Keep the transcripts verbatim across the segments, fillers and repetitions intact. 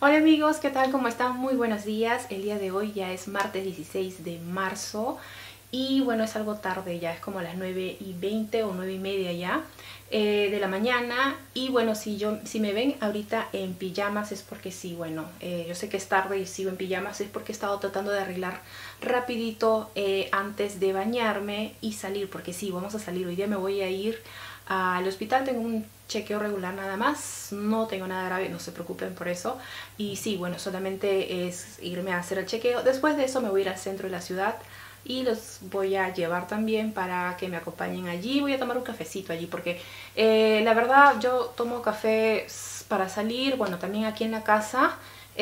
Hola amigos, ¿qué tal? ¿Cómo están? Muy buenos días. El día de hoy ya es martes dieciséis de marzo y bueno, es algo tarde ya, es como las nueve y veinte o nueve y media ya eh, de la mañana. Y bueno, si, yo, si me ven ahorita en pijamas es porque sí, bueno, eh, yo sé que es tarde y sigo en pijamas, es porque he estado tratando de arreglar rapidito eh, antes de bañarme y salir, porque sí, vamos a salir. Hoy día me voy a ir al hospital, tengo un chequeo regular nada más, no tengo nada grave, no se preocupen por eso. Y sí, bueno, solamente es irme a hacer el chequeo. Después de eso me voy a ir al centro de la ciudad y los voy a llevar también para que me acompañen allí. Voy a tomar un cafecito allí porque eh, la verdad yo tomo café para salir, bueno, también aquí en la casa,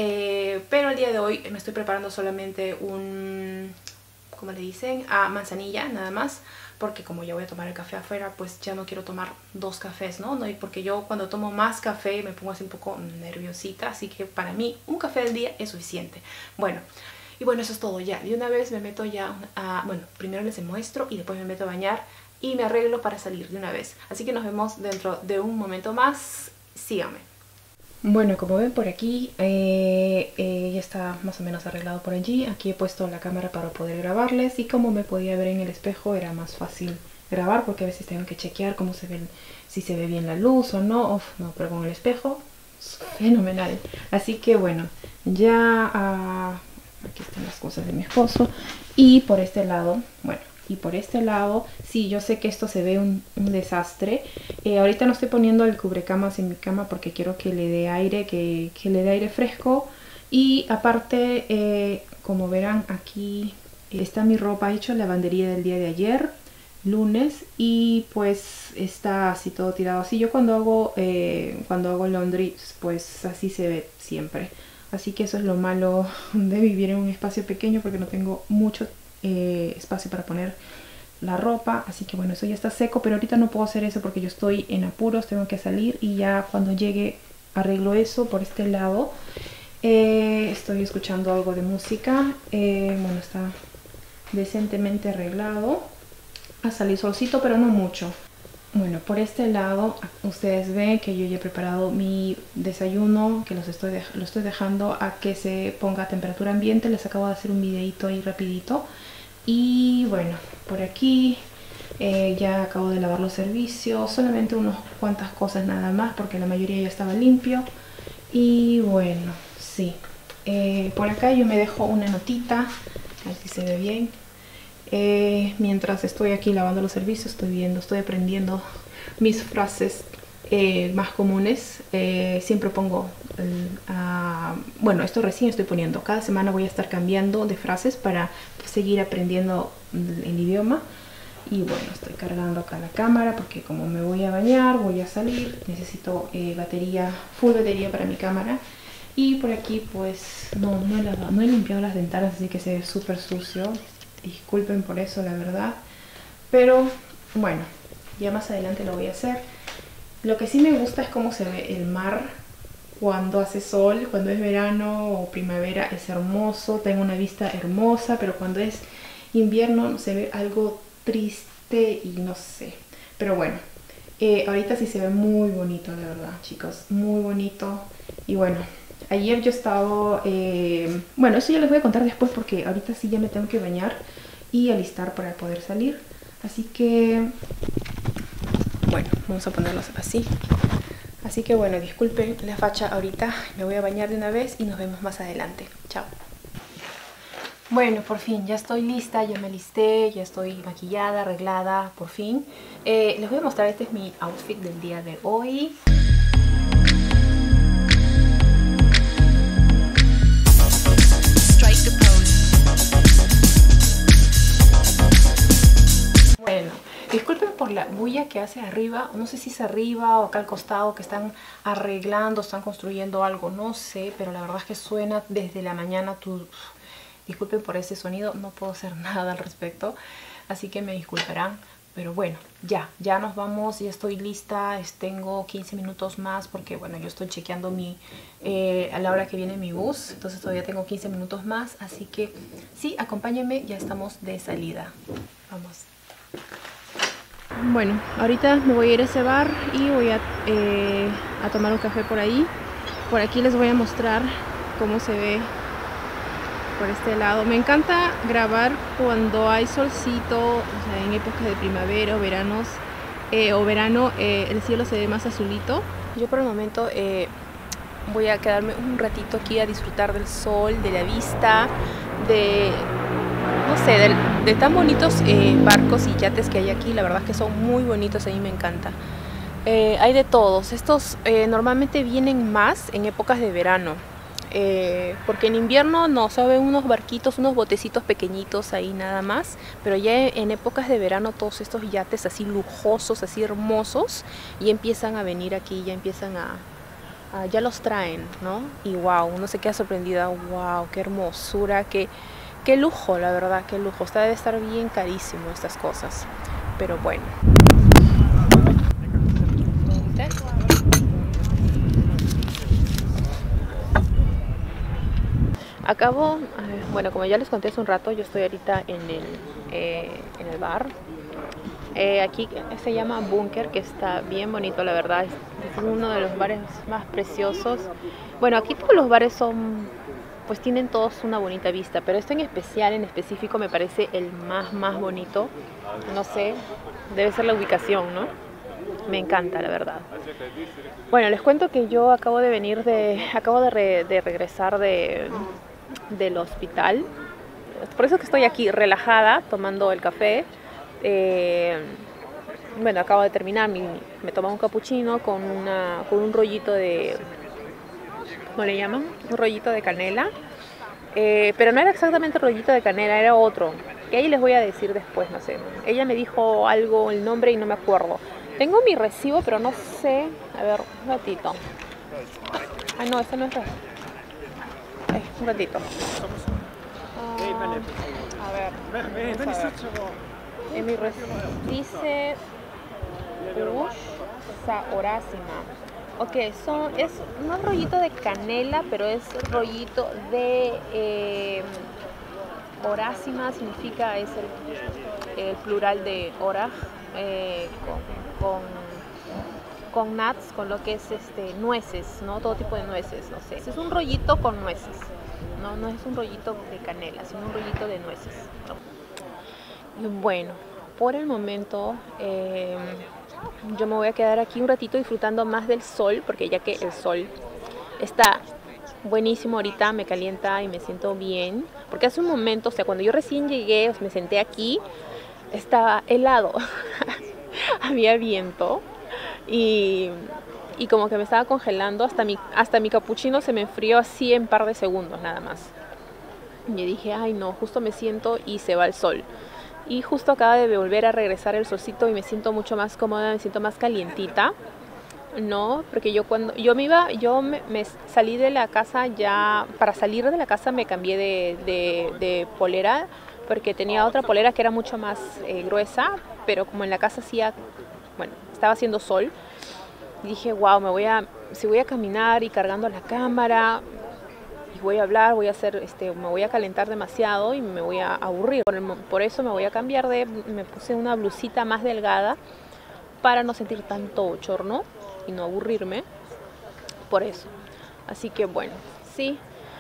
eh, pero el día de hoy me estoy preparando solamente un, ¿cómo le dicen? Ah, manzanilla, nada más, porque como ya voy a tomar el café afuera, pues ya no quiero tomar dos cafés, ¿no? ¿no? Porque yo cuando tomo más café me pongo así un poco nerviosita, así que para mí un café al día es suficiente. Bueno, y bueno, eso es todo ya. De una vez me meto ya a, bueno, primero les muestro y después me meto a bañar y me arreglo para salir de una vez. Así que nos vemos dentro de un momento más. Síganme. Bueno, como ven por aquí, eh, eh, ya está más o menos arreglado por allí. Aquí he puesto la cámara para poder grabarles y como me podía ver en el espejo era más fácil grabar porque a veces tengo que chequear cómo se ve, si se ve bien la luz o no. Uf, no, pero con el espejo es fenomenal. Así que bueno, ya uh, aquí están las cosas de mi esposo y por este lado, bueno. Y por este lado, sí, yo sé que esto se ve un, un desastre. Eh, ahorita no estoy poniendo el cubrecamas en mi cama porque quiero que le dé aire, que, que le dé aire fresco. Y aparte, eh, como verán, aquí está mi ropa hecha, lavandería del día de ayer, lunes. Y pues está así todo tirado así. Yo cuando hago, eh, cuando hago laundry, pues así se ve siempre. Así que eso es lo malo de vivir en un espacio pequeño porque no tengo mucho tiempo. Eh, espacio para poner la ropa, así que bueno, eso ya está seco, pero ahorita no puedo hacer eso porque yo estoy en apuros, tengo que salir y ya cuando llegue arreglo eso. Por este lado eh, estoy escuchando algo de música, eh, bueno, está decentemente arreglado, ha salido solcito pero no mucho. Bueno, por este lado ustedes ven que yo ya he preparado mi desayuno, que los estoy lo estoy dejando a que se ponga a temperatura ambiente. Les acabo de hacer un videito ahí rapidito. Y bueno, por aquí eh, ya acabo de lavar los servicios, solamente unas cuantas cosas nada más porque la mayoría ya estaba limpio. Y bueno, sí, eh, por acá yo me dejo una notita, a ver si se ve bien. Eh, mientras estoy aquí lavando los servicios, estoy viendo, estoy aprendiendo mis frases eh, más comunes. Eh, siempre pongo, uh, bueno, esto recién estoy poniendo. Cada semana voy a estar cambiando de frases para seguir aprendiendo el idioma. Y bueno, estoy cargando acá la cámara porque como me voy a bañar, voy a salir, necesito eh, batería, full batería para mi cámara. Y por aquí pues no, no he lavado, no he limpiado las ventanas, así que se ve súper sucio. Disculpen por eso, la verdad, pero bueno, ya más adelante lo voy a hacer. Lo que sí me gusta es cómo se ve el mar cuando hace sol, cuando es verano o primavera es hermoso, tengo una vista hermosa, pero cuando es invierno se ve algo triste y no sé. Pero bueno, eh, ahorita sí se ve muy bonito, la verdad, chicos, muy bonito. Y bueno, ayer yo estaba, eh, bueno, eso ya les voy a contar después porque ahorita sí ya me tengo que bañar y alistar para poder salir. Así que, bueno, vamos a ponerlos así. Así que bueno, disculpen la facha ahorita, me voy a bañar de una vez y nos vemos más adelante. Chao. Bueno, por fin, ya estoy lista, ya me alisté, ya estoy maquillada, arreglada, por fin. Eh, les voy a mostrar, este es mi outfit del día de hoy. Bueno, disculpen por la bulla que hace arriba, no sé si es arriba o acá al costado que están arreglando, están construyendo algo, no sé, pero la verdad es que suena desde la mañana. Tu... Disculpen por ese sonido, no puedo hacer nada al respecto, así que me disculparán. Pero bueno, ya, ya nos vamos, ya estoy lista, tengo quince minutos más porque bueno, yo estoy chequeando mi, eh, a la hora que viene mi bus, entonces todavía tengo quince minutos más, así que sí, acompáñenme, ya estamos de salida. Vamos. Bueno, ahorita me voy a ir a ese bar y voy a, eh, a tomar un café por ahí. Por aquí les voy a mostrar cómo se ve por este lado. Me encanta grabar cuando hay solcito, o sea, en épocas de primavera o veranos eh, o verano, eh, el cielo se ve más azulito. Yo por el momento eh, voy a quedarme un ratito aquí a disfrutar del sol, de la vista, de, no sé, de, de tan bonitos eh, barcos y yates que hay aquí. La verdad es que son muy bonitos, a mí me encanta. Eh, hay de todos. Estos eh, normalmente vienen más en épocas de verano. Eh, porque en invierno no, se ven unos barquitos, unos botecitos pequeñitos ahí nada más, pero ya en épocas de verano todos estos yates así lujosos, así hermosos, y empiezan a venir aquí, ya empiezan a, a ya los traen, ¿no? Y wow, uno se queda sorprendida, wow, qué hermosura, qué, qué lujo, la verdad, qué lujo. Está debe estar bien carísimo estas cosas, pero bueno. Acabo, bueno, como ya les conté hace un rato, yo estoy ahorita en el, eh, en el bar. Eh, aquí se llama Búnker, que está bien bonito, la verdad. Es uno de los bares más preciosos. Bueno, aquí todos los bares son, pues tienen todos una bonita vista, pero este en especial, en específico, me parece el más, más bonito. No sé, debe ser la ubicación, ¿no? Me encanta, la verdad. Bueno, les cuento que yo acabo de venir de, acabo de, re, de regresar de... del hospital, por eso que estoy aquí relajada tomando el café. Eh, bueno, acabo de terminar, mi, me tomé un cappuccino con, una, con un rollito de, ¿cómo le llaman? Un rollito de canela, eh, pero no era exactamente rollito de canela, era otro, que ahí les voy a decir después, no sé. Ella me dijo algo, el nombre, y no me acuerdo. Tengo mi recibo, pero no sé, a ver, un ratito. Ah, no, ese no es recibo. Eh, un ratito. Uh, a ver, vamos a ver. En mi recibo dice Ush Saorásima. Ok, son, es no es rollito de canela, pero es rollito de eh, orásima, significa, es el, el plural de oraj, eh, con, con con nuts, con lo que es este nueces, ¿no? Todo tipo de nueces, no sé. Es un rollito con nueces, no, no es un rollito de canela, sino un rollito de nueces, ¿no? Y bueno, por el momento eh, yo me voy a quedar aquí un ratito disfrutando más del sol, porque ya que el sol está buenísimo ahorita, me calienta y me siento bien, porque hace un momento, o sea, cuando yo recién llegué, me senté aquí, estaba helado, había viento. Y, y como que me estaba congelando, hasta mi, hasta mi capuchino se me enfrió así en un par de segundos nada más. Y dije, ay no, justo me siento y se va el sol. Y justo acaba de volver a regresar el solcito y me siento mucho más cómoda, me siento más calientita, ¿no? Porque yo cuando yo me iba, yo me, me salí de la casa ya, para salir de la casa me cambié de, de, de polera, porque tenía otra polera que era mucho más eh, gruesa, pero como en la casa hacía, bueno, estaba haciendo sol, y dije, wow, me voy a, si voy a caminar y cargando la cámara, y voy a hablar, voy a hacer, este, me voy a calentar demasiado y me voy a aburrir. Por, el, por eso me voy a cambiar de, me puse una blusita más delgada para no sentir tanto bochorno y no aburrirme, por eso. Así que bueno, sí.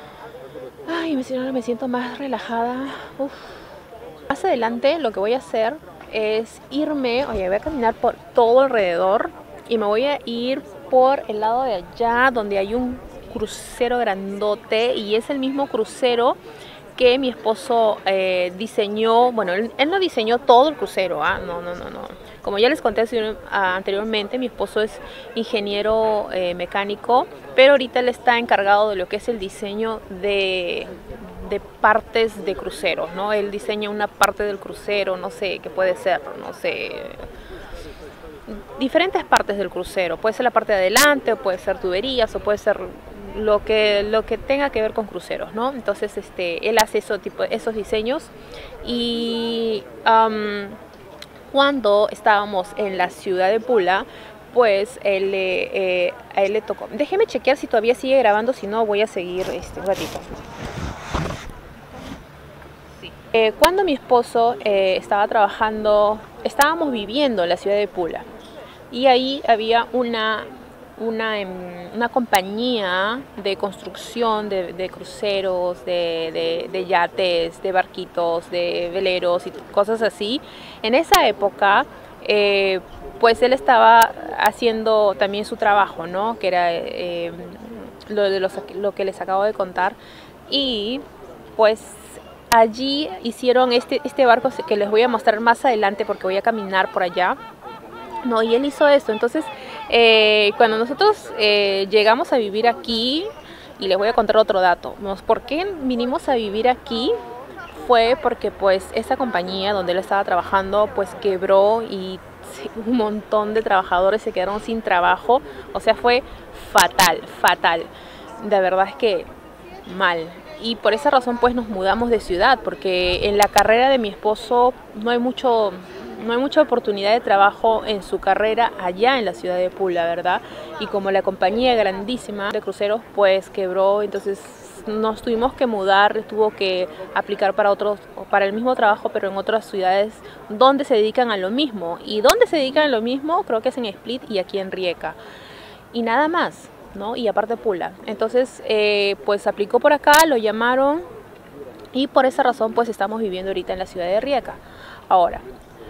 Ay, me siento, me siento más relajada. Uf. Más adelante lo que voy a hacer es irme, oye, voy a caminar por todo alrededor y me voy a ir por el lado de allá donde hay un crucero grandote, y es el mismo crucero que mi esposo eh, diseñó. Bueno, él, él no diseñó todo el crucero, ¿ah? no, no, no, no. Como ya les conté anteriormente, mi esposo es ingeniero eh, mecánico, pero ahorita él está encargado de lo que es el diseño de, de partes de cruceros, ¿no? Él diseña una parte del crucero, no sé qué puede ser, no sé, diferentes partes del crucero. Puede ser la parte de adelante, o puede ser tuberías, o puede ser lo que lo que tenga que ver con cruceros, ¿no? Entonces, este, él hace eso, tipo, esos diseños. Y um, cuando estábamos en la ciudad de Pula, pues él, eh, a él le tocó. Déjeme chequear si todavía sigue grabando, si no voy a seguir este, un ratito. Sí. Eh, cuando mi esposo eh, estaba trabajando, estábamos viviendo en la ciudad de Pula, y ahí había una una, una compañía de construcción de, de cruceros, de, de, de yates, de barquitos, de veleros y cosas así. En esa época, eh, pues él estaba haciendo también su trabajo, ¿no? Que era eh, lo, de los, lo que les acabo de contar. Y pues allí hicieron este, este barco que les voy a mostrar más adelante porque voy a caminar por allá. No, y él hizo esto. Entonces, eh, cuando nosotros eh, llegamos a vivir aquí, y les voy a contar otro dato, ¿por qué vinimos a vivir aquí? Fue porque pues esa compañía donde él estaba trabajando pues quebró y un montón de trabajadores se quedaron sin trabajo. O sea, fue fatal, fatal. De verdad es que mal. Y por esa razón pues nos mudamos de ciudad, porque en la carrera de mi esposo no hay mucho... no hay mucha oportunidad de trabajo en su carrera allá en la ciudad de Pula, ¿verdad? Y como la compañía grandísima de cruceros pues quebró, entonces nos tuvimos que mudar, tuvo que aplicar para otros, para el mismo trabajo, pero en otras ciudades donde se dedican a lo mismo. Y donde se dedican a lo mismo, creo que es en Split y aquí en Rijeka. Y nada más, ¿no? Y aparte Pula. Entonces, eh, pues aplicó por acá, lo llamaron y por esa razón pues estamos viviendo ahorita en la ciudad de Rijeka. Ahora,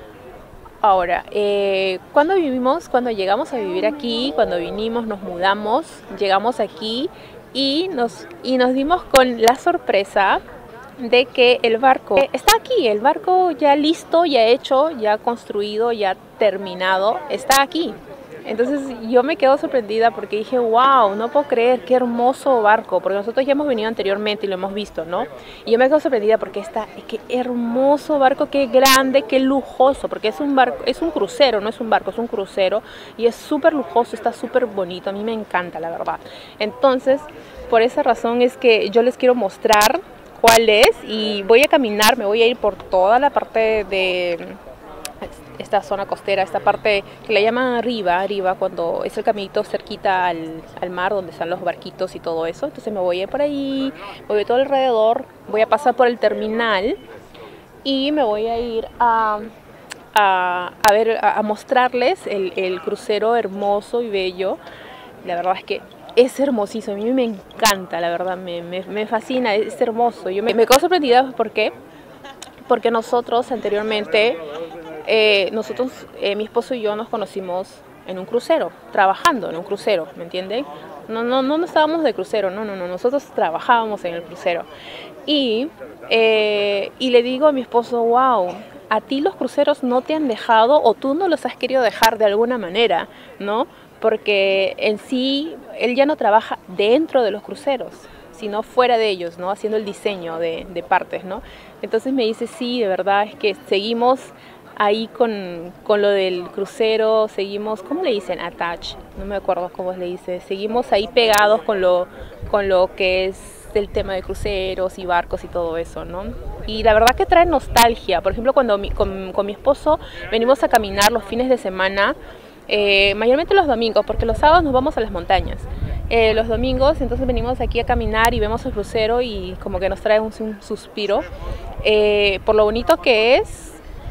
Ahora, eh, cuando vivimos, cuando llegamos a vivir aquí, cuando vinimos, nos mudamos, llegamos aquí y nos, y nos dimos con la sorpresa de que el barco está aquí, el barco ya listo, ya hecho, ya construido, ya terminado, está aquí. Entonces yo me quedo sorprendida porque dije, wow, no puedo creer, qué hermoso barco, porque nosotros ya hemos venido anteriormente y lo hemos visto, ¿no? Y yo me quedo sorprendida porque está, qué hermoso barco, qué grande, qué lujoso, porque es un barco, es un crucero, no es un barco, es un crucero y es súper lujoso, está súper bonito, a mí me encanta, la verdad. Entonces, por esa razón es que yo les quiero mostrar cuál es y voy a caminar, me voy a ir por toda la parte de... esta zona costera, esta parte que la llaman arriba, arriba cuando es el caminito cerquita al, al mar donde están los barquitos y todo eso. Entonces me voy a ir por ahí, voy a ir todo alrededor, voy a pasar por el terminal y me voy a ir a, a, a ver, a, a mostrarles el, el crucero hermoso y bello. La verdad es que es hermosísimo, a mí me encanta, la verdad, me, me, me fascina, es hermoso. Yo me, me quedo sorprendida, ¿por qué? Porque nosotros anteriormente... Eh, nosotros, eh, mi esposo y yo nos conocimos en un crucero, trabajando en un crucero, ¿me entienden? No, no, no estábamos de crucero, no, no, no, nosotros trabajábamos en el crucero. Y, eh, y le digo a mi esposo, wow, a ti los cruceros no te han dejado o tú no los has querido dejar de alguna manera, ¿no? Porque en sí, él ya no trabaja dentro de los cruceros, sino fuera de ellos, ¿no? Haciendo el diseño de, de partes, ¿no? Entonces me dice, sí, de verdad es que seguimos... ahí con, con lo del crucero, seguimos, ¿cómo le dicen? Attach, no me acuerdo cómo le dice, seguimos ahí pegados con lo, con lo que es el tema de cruceros y barcos y todo eso, ¿no? Y la verdad que trae nostalgia. Por ejemplo, cuando mi, con, con mi esposo venimos a caminar los fines de semana, eh, mayormente los domingos, porque los sábados nos vamos a las montañas. Eh, los domingos, entonces venimos aquí a caminar y vemos el crucero y como que nos trae un, un suspiro eh, por lo bonito que es.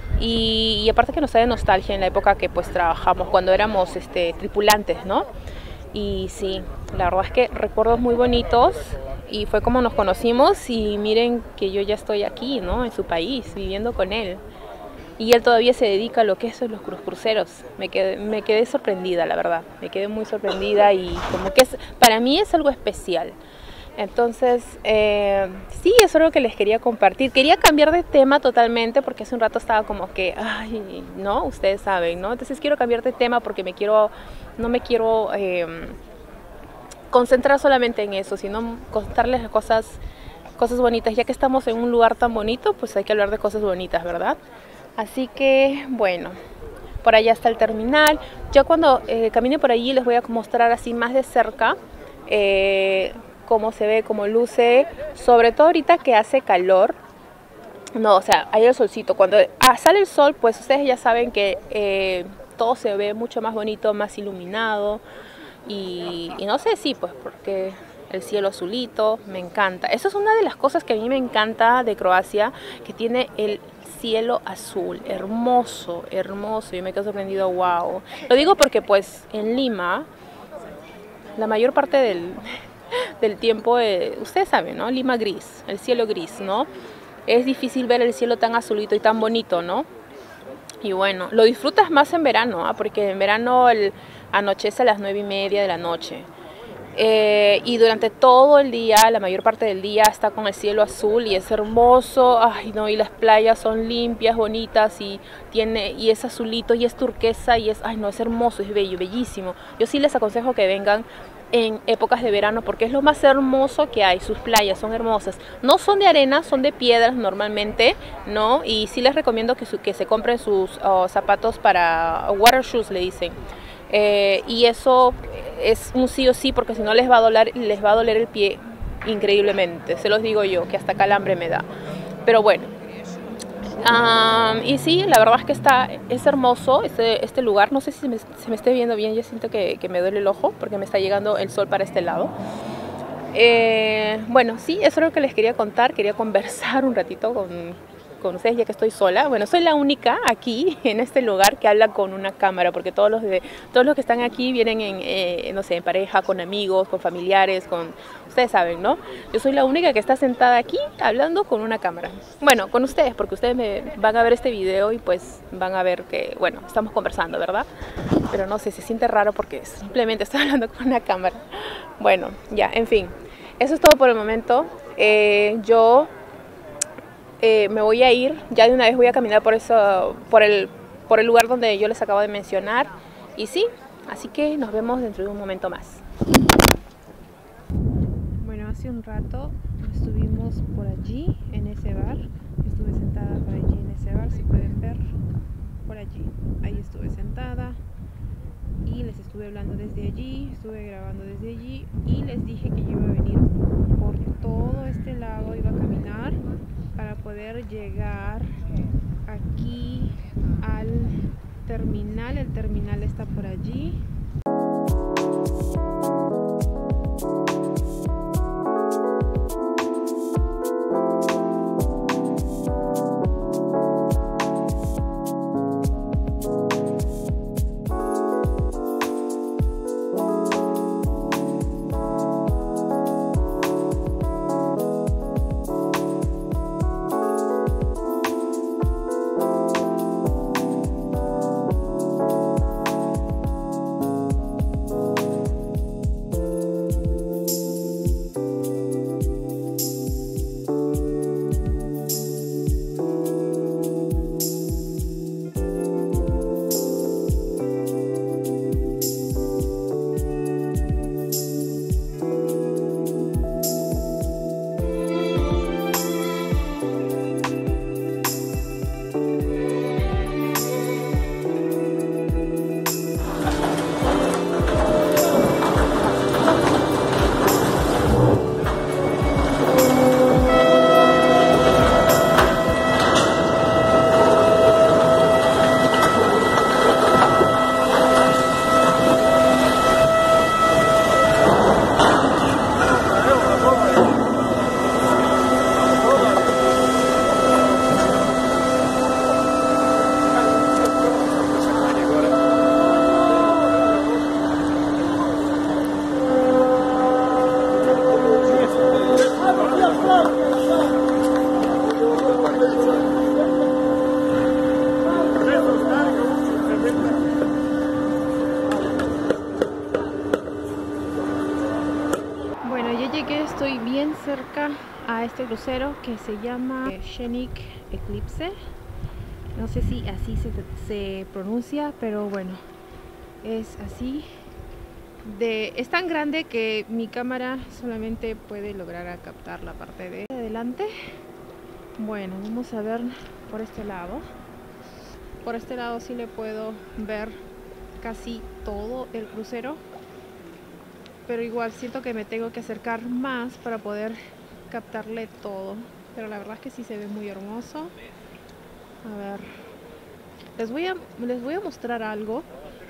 Y, y aparte que nos trae nostalgia en la época que pues trabajamos, cuando éramos este, tripulantes, ¿no? Y sí, la verdad es que recuerdos muy bonitos y fue como nos conocimos y miren que yo ya estoy aquí, ¿no? En su país, viviendo con él. Y él todavía se dedica a lo que es los cru cruceros. Me quedé, me quedé sorprendida, la verdad. Me quedé muy sorprendida y como que es, para mí es algo especial. Entonces, eh, sí, eso es lo que les quería compartir. Quería cambiar de tema totalmente porque hace un rato estaba como que, ay, no, ustedes saben, ¿no? Entonces quiero cambiar de tema porque me quiero, no me quiero eh, concentrar solamente en eso, sino contarles cosas, cosas bonitas. Ya que estamos en un lugar tan bonito, pues hay que hablar de cosas bonitas, ¿verdad? Así que, bueno, por allá está el terminal. Yo cuando eh, camine por allí les voy a mostrar así más de cerca, eh, cómo se ve, cómo luce, sobre todo ahorita que hace calor. No, o sea, hay el solcito. Cuando ah, sale el sol, pues ustedes ya saben que eh, todo se ve mucho más bonito, más iluminado. Y, y no sé, sí, pues porque el cielo azulito, me encanta. Eso es una de las cosas que a mí me encanta de Croacia, que tiene el cielo azul, hermoso, hermoso. Yo me quedo sorprendido, wow. Lo digo porque pues en Lima... la mayor parte del, del tiempo, eh, ustedes saben, ¿no? Lima gris, el cielo gris, ¿no? Es difícil ver el cielo tan azulito y tan bonito, ¿no? Y bueno, lo disfrutas más en verano, ¿eh? Porque en verano el, anochece a las nueve y media de la noche. Eh, y durante todo el día, la mayor parte del día está con el cielo azul y es hermoso, ay no, y las playas son limpias, bonitas y tiene y es azulito y es turquesa y es, ay no, es hermoso, es bello, bellísimo. Yo sí les aconsejo que vengan en épocas de verano porque es lo más hermoso que hay. Sus playas son hermosas, no son de arena, son de piedras normalmente, ¿no? Y sí les recomiendo que, su, que se compren sus oh, zapatos para water shoes, le dicen. Eh, y eso es un sí o sí porque si no les va a doler, les va a doler el pie increíblemente, se los digo yo, que hasta calambre me da. Pero bueno, um, y sí, la verdad es que está, es hermoso este, este lugar. No sé si se me, se me esté viendo bien, yo siento que, que me duele el ojo porque me está llegando el sol para este lado. Eh, bueno, sí, eso es lo que les quería contar, quería conversar un ratito con... con ustedes ya que estoy sola. Bueno, soy la única aquí en este lugar que habla con una cámara porque todos los de todos los que están aquí vienen en, eh, no sé, en pareja, con amigos, con familiares, con ustedes saben, ¿no? Yo soy la única que está sentada aquí hablando con una cámara. Bueno, con ustedes porque ustedes me van a ver este video y pues van a ver que, bueno, estamos conversando, ¿verdad? Pero no sé, se siente raro porque simplemente estoy hablando con una cámara. Bueno, ya, en fin. Eso es todo por el momento. Eh, yo Eh, me voy a ir, ya de una vez voy a caminar por, eso, por, el, por el lugar donde yo les acabo de mencionar. Y sí, así que nos vemos dentro de un momento más. Bueno, hace un rato estuvimos por allí, en ese bar. Estuve sentada por allí en ese bar, si pueden ver, por allí. Ahí estuve sentada y les estuve hablando desde allí, estuve grabando desde allí y les dije que yo iba a venir por todo este lado, iba a caminar para poder llegar aquí al terminal. El terminal está por allí. Estoy bien cerca a este crucero que se llama Scenic Eclipse. No sé si así se, se pronuncia, pero bueno, es así. De, es tan grande que mi cámara solamente puede lograr captar la parte de adelante. Bueno, vamos a ver por este lado. Por este lado sí le puedo ver casi todo el crucero, pero igual siento que me tengo que acercar más para poder captarle todo. Pero la verdad es que sí se ve muy hermoso. A ver, les voy a, les voy a mostrar algo.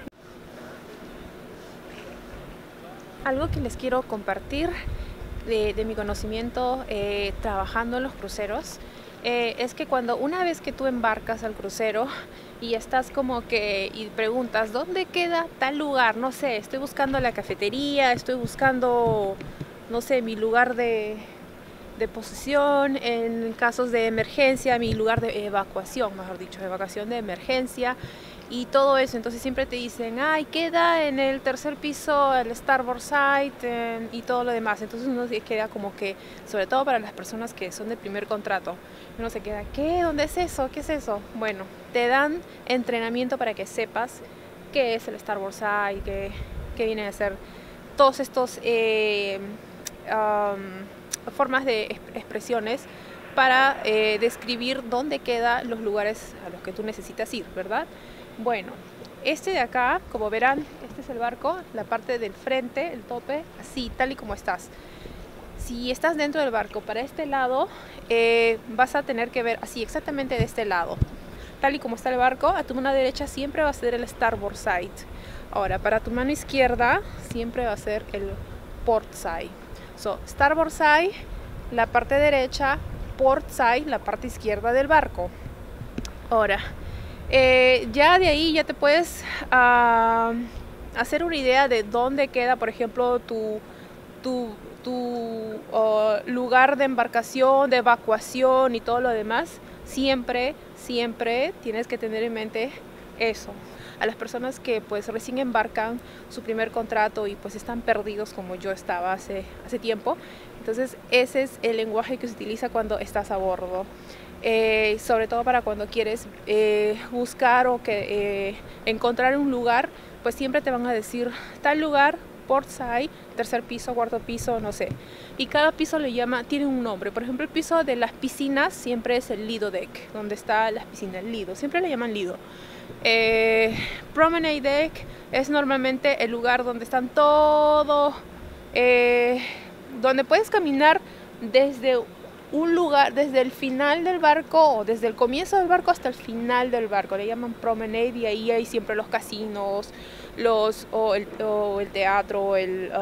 Algo que les quiero compartir de, de mi conocimiento eh, trabajando en los cruceros. eh, es que cuando una vez que tú embarcas al crucero y estás como que y preguntas ¿dónde queda tal lugar? No sé, estoy buscando la cafetería, estoy buscando, no sé, mi lugar de, de posesión, en casos de emergencia, mi lugar de evacuación, mejor dicho, evacuación de emergencia y todo eso. Entonces siempre te dicen, ay, queda en el tercer piso el starboard side eh, y todo lo demás. Entonces uno se queda como que, sobre todo para las personas que son de primer contrato, uno se queda, ¿qué? ¿Dónde es eso? ¿Qué es eso? Bueno, te dan entrenamiento para que sepas qué es el starboard side, qué, qué vienen a ser todos estos eh, um, formas de exp expresiones para eh, describir dónde quedan los lugares a los que tú necesitas ir, ¿verdad? Bueno, este de acá, como verán, este es el barco, la parte del frente, el tope, así, tal y como estás. Si estás dentro del barco, para este lado, eh, vas a tener que ver así, exactamente de este lado. Tal y como está el barco, a tu mano derecha siempre va a ser el starboard side. Ahora, para tu mano izquierda, siempre va a ser el port side. So, starboard side, la parte derecha, port side, la parte izquierda del barco. Ahora, eh, ya de ahí ya te puedes uh, hacer una idea de dónde queda, por ejemplo, tu, tu, tu uh, lugar de embarcación, de evacuación y todo lo demás. Siempre, siempre tienes que tener en mente eso. A las personas que pues recién embarcan su primer contrato y pues están perdidos como yo estaba hace, hace tiempo. Entonces ese es el lenguaje que se utiliza cuando estás a bordo. Eh, sobre todo para cuando quieres eh, buscar o que eh, encontrar un lugar, pues siempre te van a decir tal lugar, port side, tercer piso, cuarto piso, no sé. Y cada piso le llama, tiene un nombre. Por ejemplo, el piso de las piscinas siempre es el lido deck, donde está las piscinas, el lido, siempre le llaman lido. Eh, promenade deck es normalmente el lugar donde están todo, eh, donde puedes caminar desde un lugar, desde el final del barco o desde el comienzo del barco hasta el final del barco, le llaman promenade, y ahí hay siempre los casinos, los, o, el, o el teatro, el,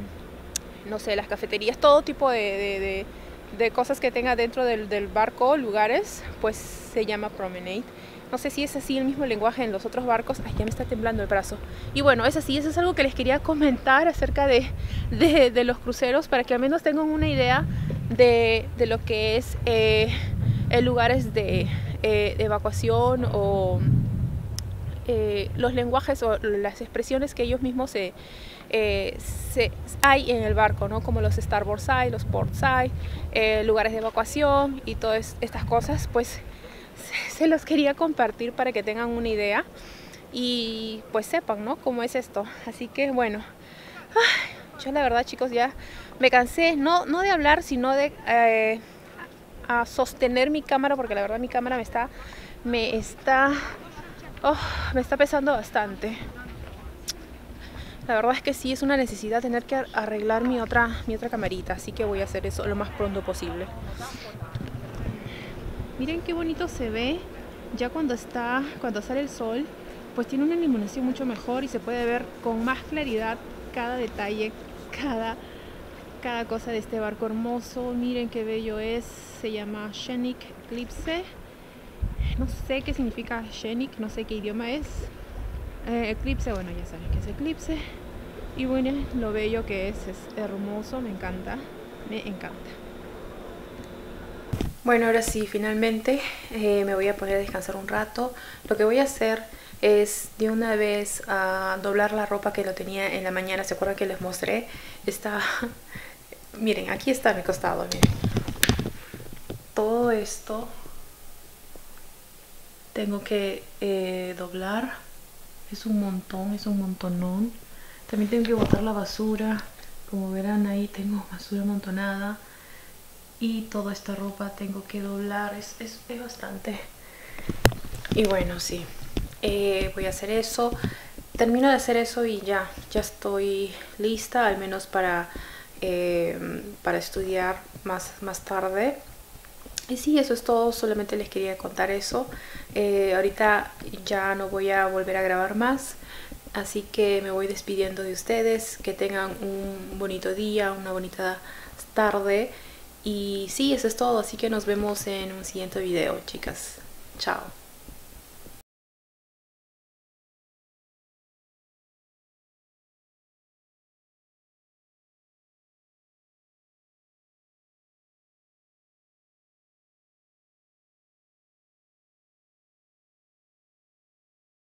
um, no sé, las cafeterías, todo tipo de, de, de, de cosas que tenga dentro del, del barco, lugares, pues se llama promenade. No sé si es así el mismo lenguaje en los otros barcos. Ay, ya me está temblando el brazo. Y bueno, es así, eso es algo que les quería comentar acerca de, de, de los cruceros, para que al menos tengan una idea de, de lo que es eh, el lugares de, eh, de evacuación o eh, los lenguajes o las expresiones que ellos mismos se, eh, se, hay en el barco, ¿no? Como los starboard side, los port side, eh, lugares de evacuación y todas estas cosas, pues se los quería compartir para que tengan una idea y pues sepan, ¿no?, cómo es esto. Así que bueno, ay, yo la verdad, chicos, ya me cansé, no, no de hablar, sino de eh, a sostener mi cámara, porque la verdad mi cámara me está me está oh, me está pesando bastante. La verdad es que sí, es una necesidad tener que arreglar mi otra mi otra camarita, así que voy a hacer eso lo más pronto posible. Miren qué bonito se ve ya cuando está, cuando sale el sol, pues tiene una iluminación mucho mejor y se puede ver con más claridad cada detalle, cada, cada cosa de este barco hermoso. Miren qué bello es, se llama Scenic Eclipse. No sé qué significa Scenic, no sé qué idioma es. Eh, eclipse, bueno, ya saben qué es eclipse. Y bueno, lo bello que es, es hermoso, me encanta, me encanta. Bueno, ahora sí, finalmente eh, me voy a poner a descansar un rato. Lo que voy a hacer es de una vez uh, doblar la ropa que lo tenía en la mañana. ¿Se acuerdan que les mostré? Está, miren, aquí está a mi costado, miren. Todo esto tengo que eh, doblar. Es un montón, es un montonón. También tengo que botar la basura. Como verán, ahí tengo basura amontonada. Y toda esta ropa tengo que doblar, es, es, es bastante. Y bueno, sí, eh, voy a hacer eso. Termino de hacer eso y ya, ya estoy lista, al menos para, eh, para estudiar más, más tarde. Y sí, eso es todo, solamente les quería contar eso. Eh, ahorita ya no voy a volver a grabar más, así que me voy despidiendo de ustedes. Que tengan un bonito día, una bonita tarde. Y sí, eso es todo, así que nos vemos en un siguiente video, chicas. Chao.